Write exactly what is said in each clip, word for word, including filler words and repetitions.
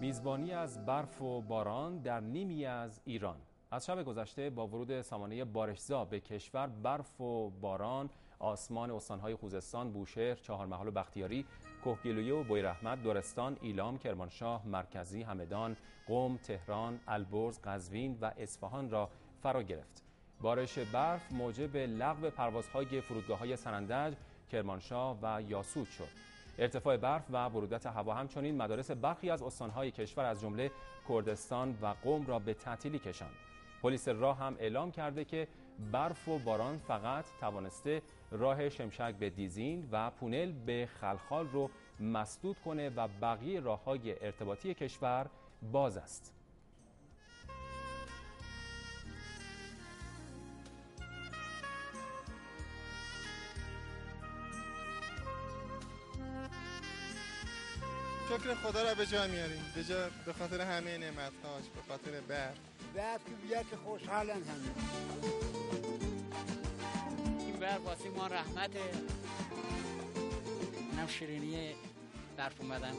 میزبانی از برف و باران در نیمی از ایران. از شب گذشته با ورود سامانه بارشزا به کشور، برف و باران آسمان استان‌های خوزستان، بوشهر، چهارمحال و بختیاری، کهگیلویه و بویراحمد، لرستان، ایلام، کرمانشاه، مرکزی، همدان، قم، تهران، البرز، قزوین و اصفهان را فرا گرفت. بارش برف موجب لغو پروازهای فرودگاه‌های سنندج، کرمانشاه و یاسوج شد. ارتفاع برف و برودت هوا همچنین مدارس برخی از استان‌های کشور از جمله کردستان و قم را به تعطیلی کشاند. پلیس راه هم اعلام کرده که برف و باران فقط توانسته راه شمشک به دیزین و پونل به خلخال رو مسدود کنه و بقیه راه‌های ارتباطی کشور باز است. شکر خدا را به جا میاریم، به جا به خاطر همه نعمت‌هاش، به خاطر برف. برف که بیاد که خوشحالن همه. این برف واسه ما رحمته. اینم شیرینی برف اومدن.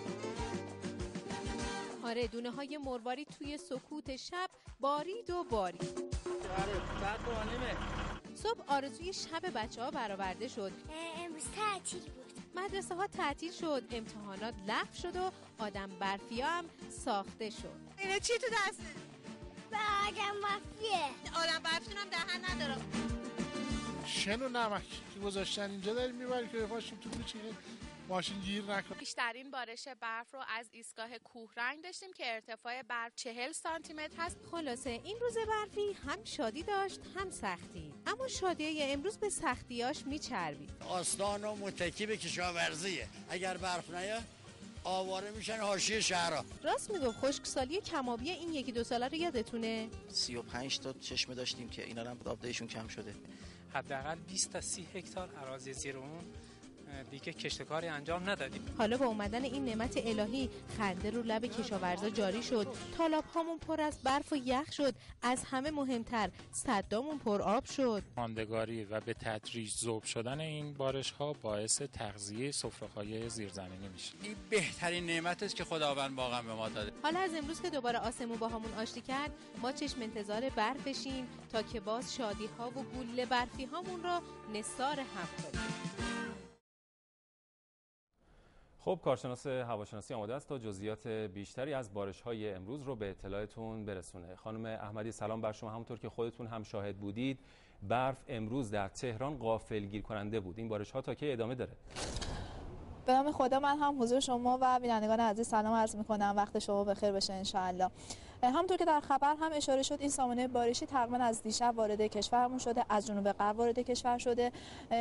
آره، دونه های مرواری توی سکوت شب بارید و بارید. آره، ساعت دوانیمه. صبح آرزوی شب بچه ها برآورده شد. امروز تعطیل بود. مدرسه ها تعطیل شد، امتحانات لغو شد و آدم برفی ها هم ساخته شد. اینه چی تو دسته؟ به آدم برفیه. آدم برفتون هم دهن ندارم. شن و نمک که گذاشتن اینجا داریم میبری که بپاشیم تو کوچه ماشین گیر نکنه. بیشترین بارش برف رو از ایستگاه کوهرنگ داشتیم که ارتفاع برف چهل سانتی متر هست. خلاصه این روز برفی هم شادی داشت هم سختی، اما شادی امروز به سختیاش میچربید. آستان و متکی به کشاورزیه، اگر برف نیاد آواره میشن حاشیه شهرها. راست میگم. خشکسالی کمابی این یکی دو ساله رو یادتونه؟ سی و پنج تا چشمه داشتیم که اینا هم آبدهشون کم شده. حداقل بیست تا سی هکتار اراضی زیر اون دیگه کشتکاری انجام ندادیم. حالا با اومدن این نعمت الهی خنده رو لب کشاورزا جاری شد. تالاب هامون پر از برف و یخ شد. از همه مهمتر صدامون پر آب شد. ماندگاری و به تدریج ذوب شدن این بارش ها باعث تغذیه سفره‌های زیرزمینی میشه. این بهترین نعمت است که خداوند واقعا به ما داده. حالا از امروز که دوباره آسمون با همون آشتی کرد، ما چشم انتظار برفشیم تا که باز شادی ها و گوله برفی هامون رو نثار هم کنیم. خب، کارشناس هواشناسی آماده است تا جزئیات بیشتری از بارش‌های امروز رو به اطلاعتون برسونه. خانم احمدی، سلام بر شما. همونطور که خودتون هم شاهد بودید، برف امروز در تهران غافلگیر کننده بود. این بارش‌ها تا کی ادامه داره؟ به نام خدا من هم حضور شما و بینندگان عزیز سلام عرض می‌کنم. وقت شما بخیر باشه ان شاءالله. همونطور که در خبر هم اشاره شد، این سامانه بارشی تقریبا از دیشب وارد کشورمون شده، از جنوب غرب وارد کشور شده.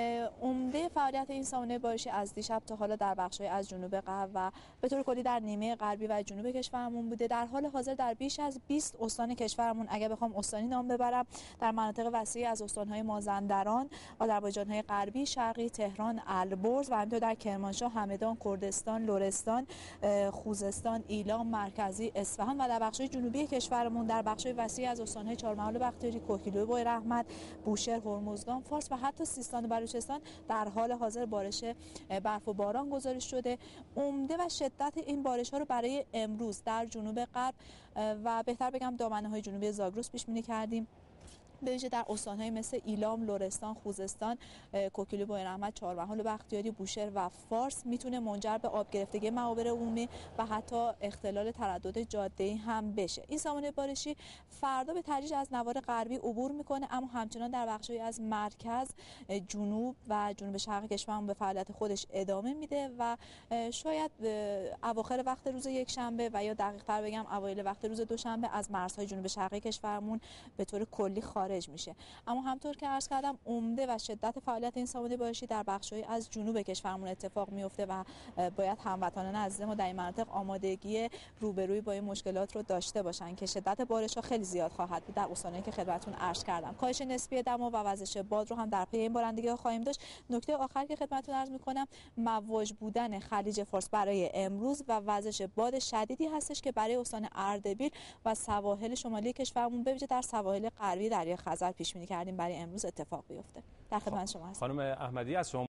عمده فعالیت این سامانه بارشی از دیشب تا حالا در بخش‌های از جنوب غرب و به طور کلی در نیمه غربی و جنوب کشورمون بوده. در حال حاضر در بیش از بیست استان کشورمون، اگه بخوام استانی نام ببرم، در مناطق وسیعی از استان‌های مازندران، آذربایجان‌های غربی، شرقی، تهران، البرز و همینطور در کرمانشاه، همدان، کردستان، لرستان، خوزستان، ایلام، مرکزی، اصفهان و در بخش‌های جنوبی کشورمون در بخش‌های وسیع از استان‌های چهارمحال و بختیاری، کهگیلویه، بویراحمد، بوشهر، هرمزگان، فارس و حتی سیستان و بلوچستان در حال حاضر بارش برف و باران گزارش شده. عمده و شدت این بارش‌ها رو برای امروز در جنوب غرب و بهتر بگم دامنه‌های جنوبی زاگرس پیش بینی کردیم، به ویژه در استان‌های مثل ایلام، لرستان، خوزستان، کهگیلویه، بویراحمد، چهارمحال و بختیاری، بوشهر و فارس میتونه منجر به آب گرفتگی معابر عمومی و حتی اختلال تردد جاده‌ای هم بشه. این سامانه بارشی فردا به تدریج از نوار غربی عبور میکنه، اما همچنان در بخش‌هایی از مرکز، جنوب و جنوب شرق کشورمون به فعالیت خودش ادامه میده و شاید اواخر وقت روز یکشنبه و یا دقیق‌تر بگم اوایل وقت روز دوشنبه از مرزهای جنوب شرقی کشورمون به طور کلی خارج میشه. اما همطور که عرض کردم، عمده و شدت فعالیت این سامانه بارشی در بخش‌های از جنوب کشورمون اتفاق میفته و باید هموطنان عزیز ما در این مناطق آمادگی روبرویی با این مشکلات رو داشته باشن که شدت بارش‌ها خیلی زیاد خواهد بود در استانایی که خدمتتون عرض کردم. کاهش نسبی دما و وزش باد رو هم در پی این بارندگی‌ها خواهیم داشت. نکته آخر که خدمتتون عرض می‌کنم، مواج بودن خلیج فارس برای امروز و وزش باد شدیدی هستش که برای استان اردبیل و سواحل شمالی کشورمون به ویژه در سواحل غربی دریای خزر پیش بینی کردیم برای امروز اتفاق بیفته. در خدمت شما هستم. خانم احمدی، از شما